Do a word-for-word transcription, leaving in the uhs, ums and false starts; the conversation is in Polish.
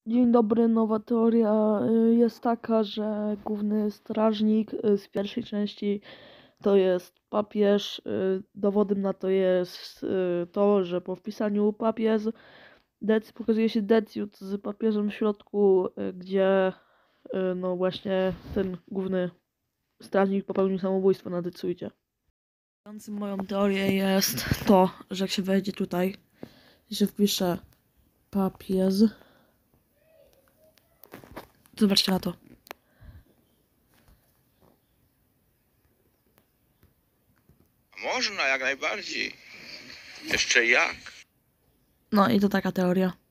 Dzień dobry, nowa teoria y, jest taka, że główny strażnik y, z pierwszej części to jest papież. y, Dowodem na to jest y, to, że po wpisaniu papież dec pokazuje się decjut z papieżem w środku, y, gdzie y, no właśnie ten główny strażnik popełnił samobójstwo na decjucie. Moją teorię jest to, że jak się wejdzie tutaj i się wpisze papież, zobaczcie na to. Można, jak najbardziej. Jeszcze jak. No i to taka teoria.